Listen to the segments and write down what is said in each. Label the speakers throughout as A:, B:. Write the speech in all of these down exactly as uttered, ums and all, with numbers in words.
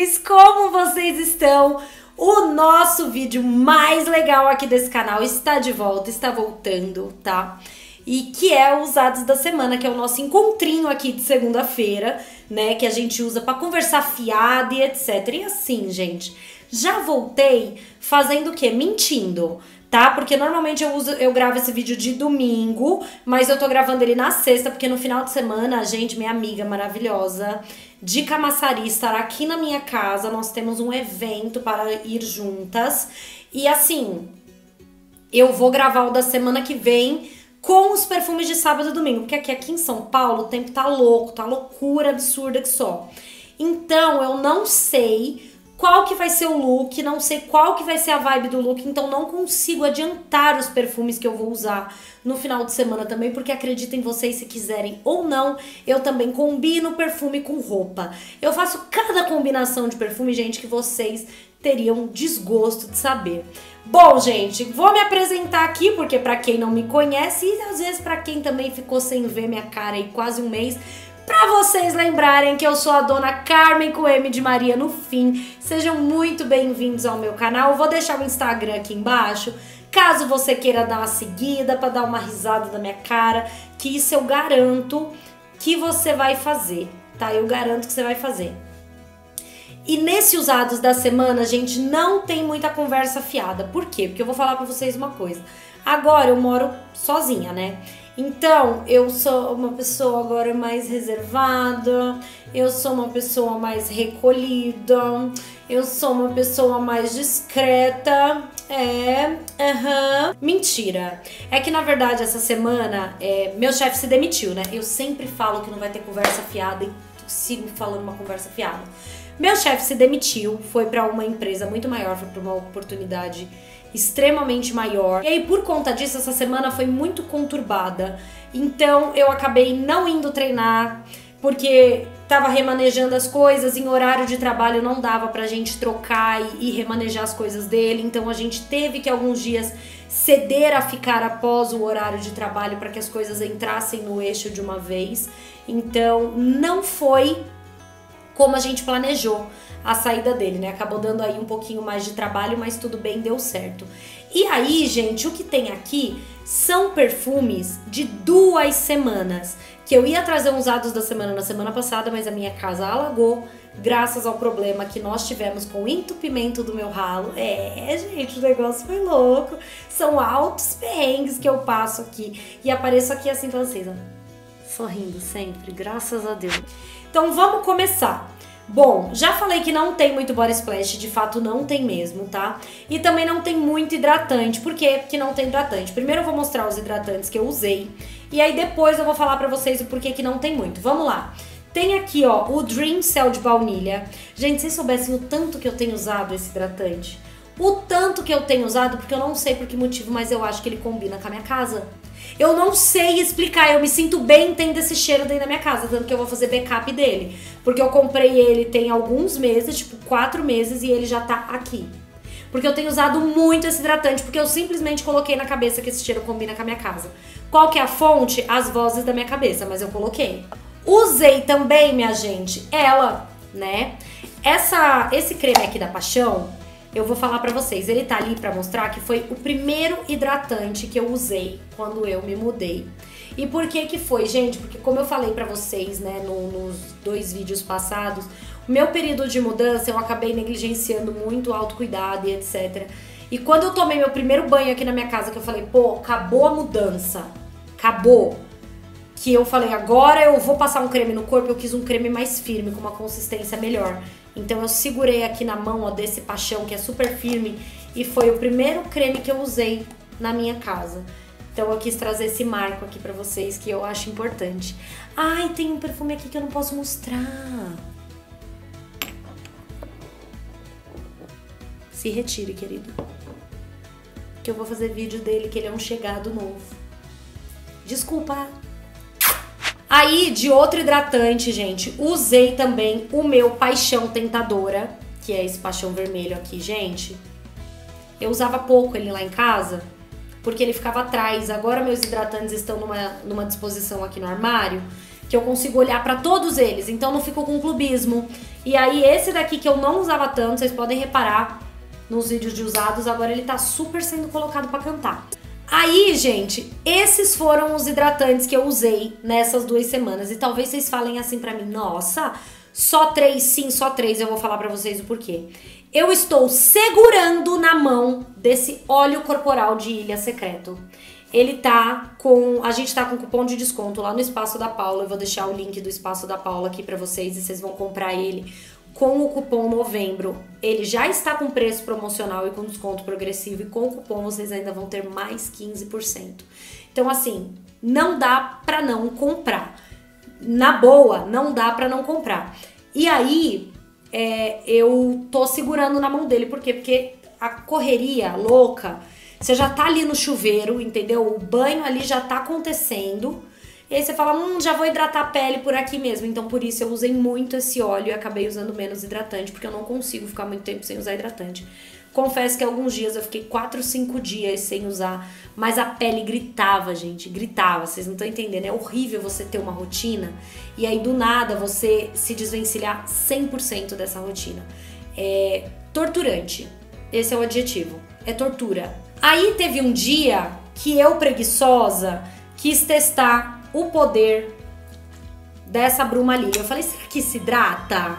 A: lindes! Como vocês estão? O nosso vídeo mais legal aqui desse canal está de volta, está voltando, tá? E que é o Usados da Semana, que é o nosso encontrinho aqui de segunda-feira, né? Que a gente usa pra conversar fiado e etcétera. E assim, gente, já voltei fazendo o quê? Mentindo, tá? Porque normalmente eu, uso, eu gravo esse vídeo de domingo, mas eu tô gravando ele na sexta, porque no final de semana, a gente, minha amiga maravilhosa de Camaçari, estará aqui na minha casa. Nós temos um evento para ir juntas. E assim, eu vou gravar o da semana que vem com os perfumes de sábado e domingo, porque aqui, aqui em São Paulo o tempo tá louco, tá loucura absurda que só. Então eu não sei qual que vai ser o look, não sei qual que vai ser a vibe do look, então não consigo adiantar os perfumes que eu vou usar no final de semana também, porque acreditem vocês, se quiserem ou não, eu também combino perfume com roupa. Eu faço cada combinação de perfume, gente, que vocês teriam desgosto de saber. Bom, gente, vou me apresentar aqui, porque pra quem não me conhece, e às vezes pra quem também ficou sem ver minha cara aí quase um mês, pra vocês lembrarem que eu sou a dona Carmen com M de Maria no fim. Sejam muito bem-vindos ao meu canal. Vou deixar o Instagram aqui embaixo, caso você queira dar uma seguida, pra dar uma risada da minha cara, que isso eu garanto que você vai fazer, tá? Eu garanto que você vai fazer. E nesse Usados da Semana, gente, não tem muita conversa fiada. Por quê? Porque eu vou falar pra vocês uma coisa. Agora eu moro sozinha, né? Então, eu sou uma pessoa agora mais reservada, eu sou uma pessoa mais recolhida, eu sou uma pessoa mais discreta. É, aham. Uhum. Mentira. É que, na verdade, essa semana, é, meu chefe se demitiu, né? Eu sempre falo que não vai ter conversa fiada e sigo falando uma conversa fiada. Meu chefe se demitiu, foi pra uma empresa muito maior, foi pra uma oportunidade extremamente maior. E aí, por conta disso, essa semana foi muito conturbada. Então, eu acabei não indo treinar, porque tava remanejando as coisas, em horário de trabalho não dava pra gente trocar e, e remanejar as coisas dele. Então, a gente teve que alguns dias ceder a ficar após o horário de trabalho para que as coisas entrassem no eixo de uma vez. Então, não foi como a gente planejou a saída dele, né? Acabou dando aí um pouquinho mais de trabalho, mas tudo bem, deu certo. E aí, gente, o que tem aqui são perfumes de duas semanas, que eu ia trazer uns usados da semana na semana passada, mas a minha casa alagou, graças ao problema que nós tivemos com o entupimento do meu ralo. É, gente, o negócio foi louco. São altos perrengues que eu passo aqui. E apareço aqui assim pra vocês, ó, sorrindo sempre, graças a Deus. Então vamos começar. Bom, já falei que não tem muito body splash, de fato não tem mesmo, tá? E também não tem muito hidratante. Por quê? Porque não tem hidratante. Primeiro eu vou mostrar os hidratantes que eu usei, e aí depois eu vou falar pra vocês o porquê que não tem muito. Vamos lá. Tem aqui, ó, o Dream Cell de baunilha. Gente, se vocês soubessem o tanto que eu tenho usado esse hidratante, o tanto que eu tenho usado, porque eu não sei por que motivo, mas eu acho que ele combina com a minha casa. Eu não sei explicar, eu me sinto bem tendo esse cheiro dentro da minha casa, tanto que eu vou fazer backup dele. Porque eu comprei ele tem alguns meses, tipo quatro meses, e ele já tá aqui. Porque eu tenho usado muito esse hidratante, porque eu simplesmente coloquei na cabeça que esse cheiro combina com a minha casa. Qual que é a fonte? As vozes da minha cabeça, mas eu coloquei. Usei também, minha gente, ela, né? Essa, esse creme aqui da Paixão, eu vou falar pra vocês, ele tá ali pra mostrar que foi o primeiro hidratante que eu usei quando eu me mudei. E por que que foi, gente? Porque como eu falei pra vocês, né, no, nos dois vídeos passados, o meu período de mudança eu acabei negligenciando muito o autocuidado e etcétera. E quando eu tomei meu primeiro banho aqui na minha casa, que eu falei, pô, acabou a mudança, acabou. Que eu falei, agora eu vou passar um creme no corpo, eu quis um creme mais firme, com uma consistência melhor. Então eu segurei aqui na mão, ó, desse Paixão, que é super firme, e foi o primeiro creme que eu usei na minha casa. Então eu quis trazer esse marco aqui pra vocês, que eu acho importante. Ai, tem um perfume aqui que eu não posso mostrar. Se retire, querido. Que eu vou fazer vídeo dele, que ele é um chegado novo. Desculpa. Aí, de outro hidratante, gente, usei também o meu Paixão Tentadora, que é esse Paixão vermelho aqui, gente. Eu usava pouco ele lá em casa, porque ele ficava atrás. Agora meus hidratantes estão numa, numa disposição aqui no armário, que eu consigo olhar pra todos eles, então não fico com clubismo. E aí esse daqui que eu não usava tanto, vocês podem reparar nos vídeos de usados, agora ele tá super sendo colocado pra cantar. Aí, gente, esses foram os hidratantes que eu usei nessas duas semanas. E talvez vocês falem assim pra mim, nossa, só três? Sim, só três, eu vou falar pra vocês o porquê. Eu estou segurando na mão desse óleo corporal de Ilha Secreto. Ele tá com... A gente tá com cupom de desconto lá no Espaço da Paula. Eu vou deixar o link do Espaço da Paula aqui pra vocês e vocês vão comprar ele com o cupom novembro. Ele já está com preço promocional e com desconto progressivo. E com o cupom vocês ainda vão ter mais quinze por cento. Então, assim, não dá pra não comprar. Na boa, não dá pra não comprar. E aí, é, eu tô segurando na mão dele. Por quê? Porque a correria louca... Você já tá ali no chuveiro, entendeu? O banho ali já tá acontecendo. E aí você fala, hum, já vou hidratar a pele por aqui mesmo. Então por isso eu usei muito esse óleo e acabei usando menos hidratante, porque eu não consigo ficar muito tempo sem usar hidratante. Confesso que alguns dias eu fiquei quatro, cinco dias sem usar, mas a pele gritava, gente, gritava. Vocês não estão entendendo, é horrível você ter uma rotina e aí do nada você se desvencilhar cem por cento dessa rotina. É torturante, esse é o adjetivo, é tortura. Aí teve um dia que eu, preguiçosa, quis testar o poder dessa bruma lily. Eu falei, será que se hidrata?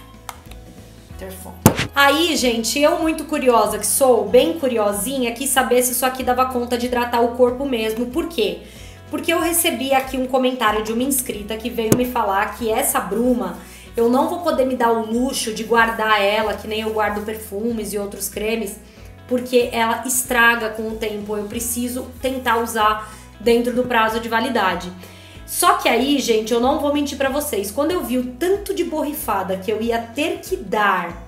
A: Interfone. Aí, gente, eu muito curiosa que sou, bem curiosinha, quis saber se isso aqui dava conta de hidratar o corpo mesmo. Por quê? Porque eu recebi aqui um comentário de uma inscrita que veio me falar que essa bruma, eu não vou poder me dar o luxo de guardar ela, que nem eu guardo perfumes e outros cremes, porque ela estraga com o tempo, eu preciso tentar usar dentro do prazo de validade. Só que aí, gente, eu não vou mentir pra vocês, quando eu vi o tanto de borrifada que eu ia ter que dar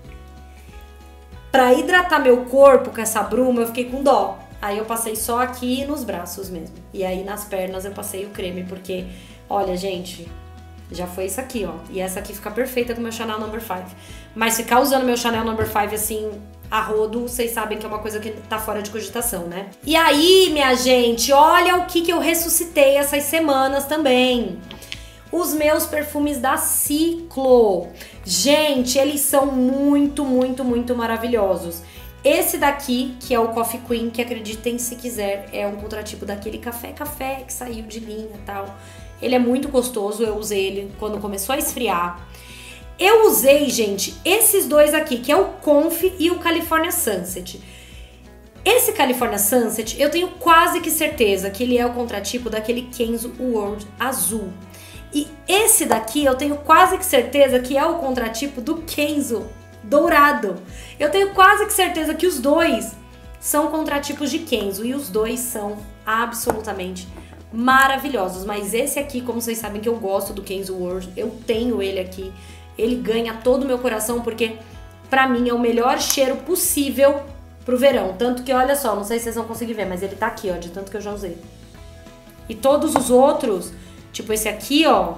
A: pra hidratar meu corpo com essa bruma, eu fiquei com dó. Aí eu passei só aqui nos braços mesmo, e aí nas pernas eu passei o creme, porque, olha, gente... Já foi isso aqui, ó. E essa aqui fica perfeita com o meu Chanel Number cinco. Mas ficar usando meu Chanel Number cinco assim, a rodo, vocês sabem que é uma coisa que tá fora de cogitação, né? E aí, minha gente, olha o que que eu ressuscitei essas semanas também. Os meus perfumes da Ciclo. Gente, eles são muito, muito, muito maravilhosos. Esse daqui, que é o Coffee Queen, que acreditem se quiser, é um contratipo daquele café-café que saiu de linha e tal. Ele é muito gostoso, eu usei ele quando começou a esfriar. Eu usei, gente, esses dois aqui, que é o Conf e o California Sunset. Esse California Sunset, eu tenho quase que certeza que ele é o contratipo daquele Kenzo World azul. E esse daqui, eu tenho quase que certeza que é o contratipo do Kenzo dourado. Eu tenho quase que certeza que os dois são contratipos de Kenzo e os dois são absolutamente maravilhosos, mas esse aqui, como vocês sabem que eu gosto do Kenzo World, eu tenho ele aqui, ele ganha todo o meu coração, porque pra mim é o melhor cheiro possível pro verão, tanto que, olha só, não sei se vocês vão conseguir ver, mas ele tá aqui, ó, de tanto que eu já usei. E todos os outros, tipo esse aqui, ó,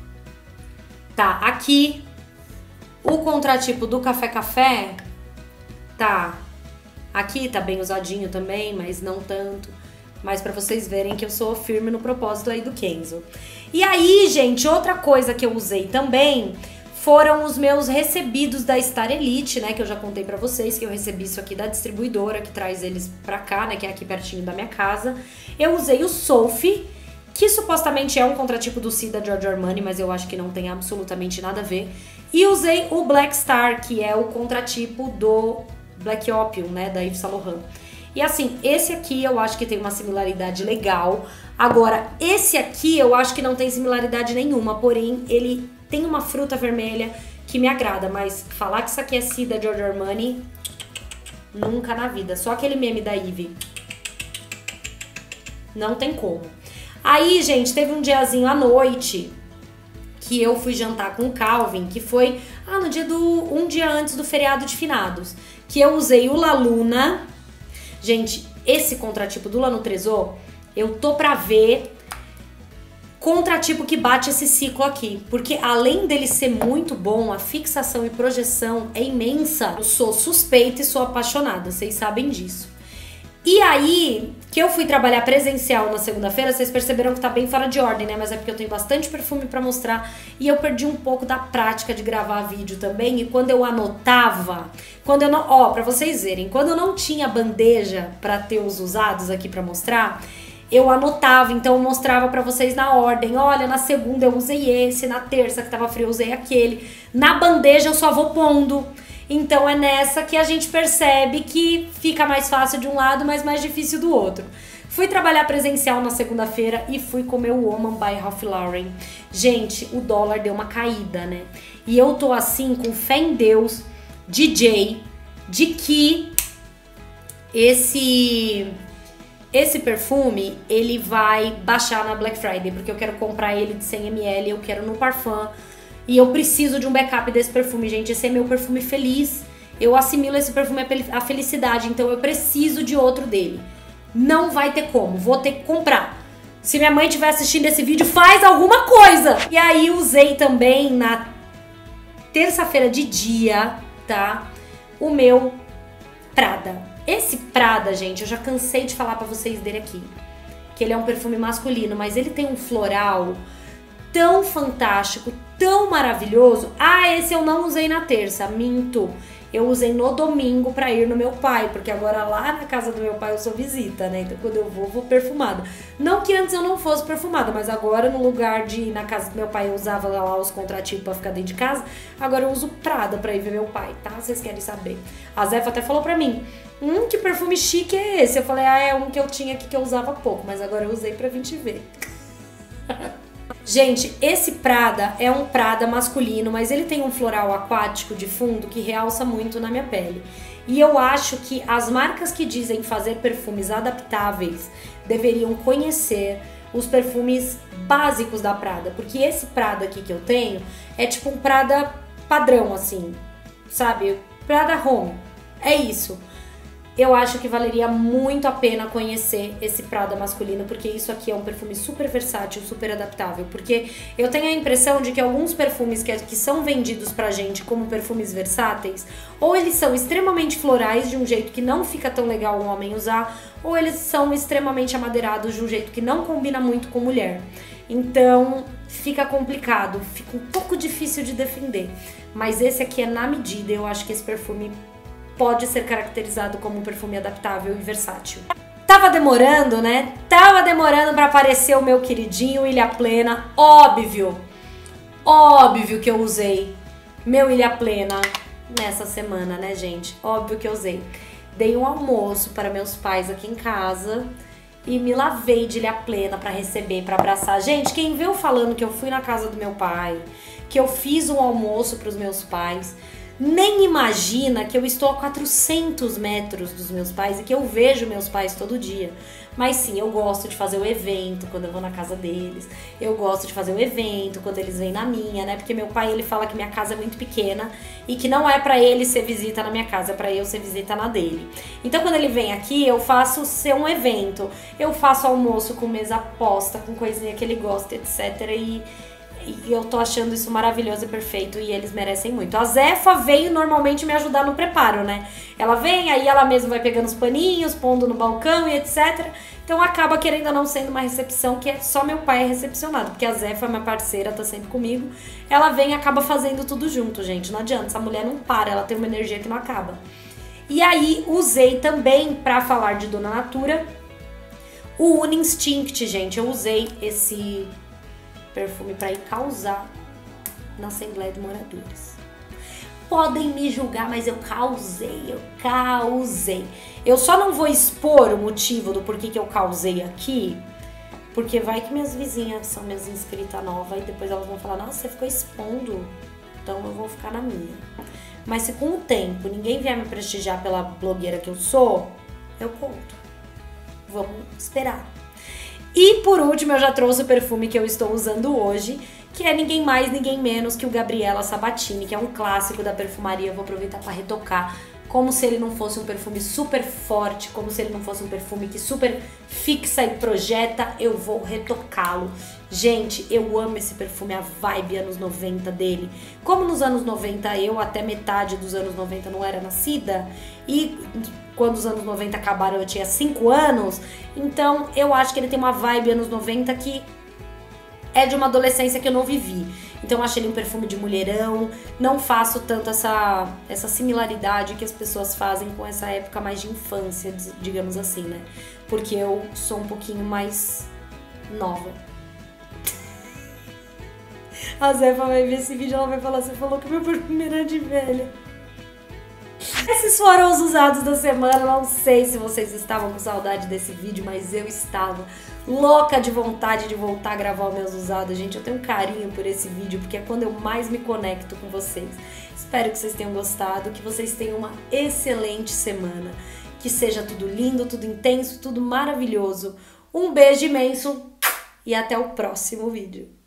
A: tá aqui, o contratipo do Café Café tá aqui, tá bem usadinho também, mas não tanto. Mas pra vocês verem que eu sou firme no propósito aí do Kenzo. E aí, gente, outra coisa que eu usei também foram os meus recebidos da Star Elite, né? Que eu já contei pra vocês, que eu recebi isso aqui da distribuidora, que traz eles pra cá, né? Que é aqui pertinho da minha casa. Eu usei o Sophie, que supostamente é um contratipo do C da Giorgio Armani, mas eu acho que não tem absolutamente nada a ver. E usei o Black Star, que é o contratipo do Black Opium, né? Da Yves Saint Laurent. E assim, esse aqui eu acho que tem uma similaridade legal. Agora, esse aqui eu acho que não tem similaridade nenhuma, porém ele tem uma fruta vermelha que me agrada. Mas falar que isso aqui é C da Giorgio Armani, nunca na vida. Só aquele meme da Ivy. Não tem como. Aí, gente, teve um diazinho à noite que eu fui jantar com o Calvin, que foi ah, no dia do um dia antes do feriado de finados, que eu usei o La Luna. Gente, esse contratipo do Lano Trezor, eu tô pra ver contratipo que bate esse ciclo aqui. Porque além dele ser muito bom, a fixação e projeção é imensa. Eu sou suspeita e sou apaixonada, vocês sabem disso. E aí, que eu fui trabalhar presencial na segunda-feira, vocês perceberam que tá bem fora de ordem, né? Mas é porque eu tenho bastante perfume pra mostrar e eu perdi um pouco da prática de gravar vídeo também. E quando eu anotava, quando eu não... Ó, pra vocês verem, quando eu não tinha bandeja pra ter os usados aqui pra mostrar, eu anotava, então eu mostrava pra vocês na ordem. Olha, na segunda eu usei esse, na terça que tava frio eu usei aquele. Na bandeja eu só vou pondo. Então é nessa que a gente percebe que fica mais fácil de um lado, mas mais difícil do outro. Fui trabalhar presencial na segunda-feira e fui comer o Woman by Ralph Lauren. Gente, o dólar deu uma caída, né? E eu tô assim, com fé em Deus, D J, de que esse... Esse perfume, ele vai baixar na Black Friday, porque eu quero comprar ele de cem mililitros, eu quero no Parfum. E eu preciso de um backup desse perfume, gente. Esse é meu perfume feliz. Eu assimilo esse perfume à felicidade, então eu preciso de outro dele. Não vai ter como, vou ter que comprar. Se minha mãe estiver assistindo esse vídeo, faz alguma coisa! E aí usei também na terça-feira de dia, tá? O meu Prada. Esse Prada, gente, eu já cansei de falar pra vocês dele aqui. Que ele é um perfume masculino, mas ele tem um floral tão fantástico, tão maravilhoso. Ah, esse eu não usei na terça, minto. Eu usei no domingo pra ir no meu pai, porque agora lá na casa do meu pai eu sou visita, né? Então quando eu vou, vou perfumada. Não que antes eu não fosse perfumada, mas agora no lugar de ir na casa do meu pai eu usava lá os contrativos pra ficar dentro de casa, agora eu uso Prada pra ir ver meu pai, tá? Vocês querem saber. A Zefa até falou pra mim, hum, que perfume chique é esse? Eu falei, ah, é um que eu tinha aqui que eu usava pouco, mas agora eu usei pra vir te ver. Gente, esse Prada é um Prada masculino, mas ele tem um floral aquático de fundo que realça muito na minha pele. E eu acho que as marcas que dizem fazer perfumes adaptáveis deveriam conhecer os perfumes básicos da Prada, porque esse Prada aqui que eu tenho é tipo um Prada padrão, assim, sabe? Prada Home, é isso. Eu acho que valeria muito a pena conhecer esse Prada masculino, porque isso aqui é um perfume super versátil, super adaptável. Porque eu tenho a impressão de que alguns perfumes que, que são vendidos pra gente como perfumes versáteis, ou eles são extremamente florais, de um jeito que não fica tão legal um homem usar, ou eles são extremamente amadeirados, de um jeito que não combina muito com mulher. Então fica complicado, fica um pouco difícil de defender. Mas esse aqui é na medida, eu acho que esse perfume pode ser caracterizado como um perfume adaptável e versátil. Tava demorando, né? Tava demorando pra aparecer o meu queridinho Ilha Plena. Óbvio, óbvio que eu usei meu Ilha Plena nessa semana, né, gente? Óbvio que eu usei. Dei um almoço para meus pais aqui em casa e me lavei de Ilha Plena pra receber, pra abraçar. Gente, quem viu falando que eu fui na casa do meu pai, que eu fiz um almoço pros meus pais, nem imagina que eu estou a quatrocentos metros dos meus pais e que eu vejo meus pais todo dia. Mas sim, eu gosto de fazer o evento quando eu vou na casa deles. Eu gosto de fazer o evento quando eles vêm na minha, né? Porque meu pai, ele fala que minha casa é muito pequena e que não é pra ele ser visita na minha casa, é pra eu ser visita na dele. Então quando ele vem aqui, eu faço ser um evento. Eu faço almoço com mesa posta, com coisinha que ele gosta, etcétera. E... E eu tô achando isso maravilhoso e perfeito e eles merecem muito. A Zefa veio normalmente me ajudar no preparo, né? Ela vem, aí ela mesma vai pegando os paninhos, pondo no balcão e etcétera. Então acaba querendo ou não sendo uma recepção que é só meu pai é recepcionado. Porque a Zefa é minha parceira, tá sempre comigo. Ela vem e acaba fazendo tudo junto, gente. Não adianta, essa mulher não para, ela tem uma energia que não acaba. E aí usei também, pra falar de Dona Natura, o Uni Instinct, gente. Eu usei esse perfume pra ir causar na Assembleia de Moradores. Podem me julgar, mas eu causei, eu causei. Eu só não vou expor o motivo do porquê que eu causei aqui, porque vai que minhas vizinhas são minhas inscritas novas e depois elas vão falar, nossa, você ficou expondo, então eu vou ficar na minha. Mas se com o tempo ninguém vier me prestigiar pela blogueira que eu sou, eu conto. Vamos esperar. E por último eu já trouxe o perfume que eu estou usando hoje, que é ninguém mais, ninguém menos que o Gabriela Sabatini, que é um clássico da perfumaria. Eu vou aproveitar para retocar como se ele não fosse um perfume super forte, como se ele não fosse um perfume que super fixa e projeta, eu vou retocá-lo. Gente, eu amo esse perfume, a vibe anos noventa dele. Como nos anos noventa, eu até metade dos anos noventa não era nascida, e quando os anos noventa acabaram eu tinha cinco anos, então eu acho que ele tem uma vibe anos noventa que é de uma adolescência que eu não vivi. Então eu acho ele um perfume de mulherão, não faço tanto essa, essa similaridade que as pessoas fazem com essa época mais de infância, digamos assim, né? Porque eu sou um pouquinho mais nova. A Zefa vai ver esse vídeo e ela vai falar, você falou que meu perfume era de velha. Esses foram os usados da semana, não sei se vocês estavam com saudade desse vídeo, mas eu estava louca de vontade de voltar a gravar os meus usados, gente. Eu tenho um carinho por esse vídeo, porque é quando eu mais me conecto com vocês. Espero que vocês tenham gostado, que vocês tenham uma excelente semana, que seja tudo lindo, tudo intenso, tudo maravilhoso. Um beijo imenso e até o próximo vídeo.